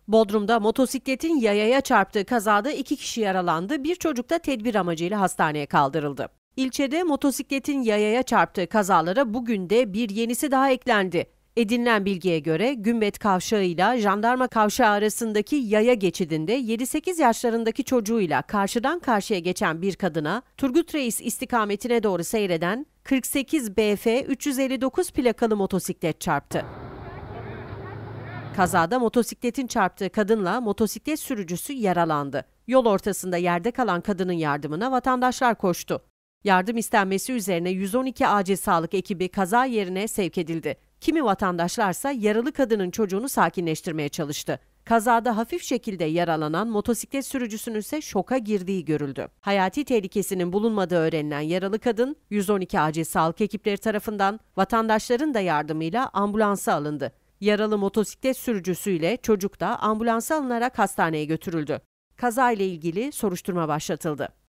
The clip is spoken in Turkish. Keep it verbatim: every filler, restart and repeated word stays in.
Bodrum'da motosikletin yayaya çarptığı kazada iki kişi yaralandı, bir çocuk da tedbir amacıyla hastaneye kaldırıldı. İlçede motosikletin yayaya çarptığı kazalara bugün de bir yenisi daha eklendi. Edinilen bilgiye göre Gümbet Kavşağı ile Jandarma Kavşağı arasındaki yaya geçidinde yedi sekiz yaşlarındaki çocuğuyla karşıdan karşıya geçen bir kadına Turgut Reis istikametine doğru seyreden kırk sekiz B F üç yüz elli dokuz plakalı motosiklet çarptı. Kazada motosikletin çarptığı kadınla motosiklet sürücüsü yaralandı. Yol ortasında yerde kalan kadının yardımına vatandaşlar koştu. Yardım istenmesi üzerine yüz on iki acil sağlık ekibi kaza yerine sevk edildi. Kimi vatandaşlarsa yaralı kadının çocuğunu sakinleştirmeye çalıştı. Kazada hafif şekilde yaralanan motosiklet sürücüsünün ise şoka girdiği görüldü. Hayati tehlikesinin bulunmadığı öğrenilen yaralı kadın yüz on iki acil sağlık ekipleri tarafından vatandaşların da yardımıyla ambulansa alındı. Yaralı motosiklet sürücüsüyle çocuk da ambulansa alınarak hastaneye götürüldü. Kazayla ilgili soruşturma başlatıldı.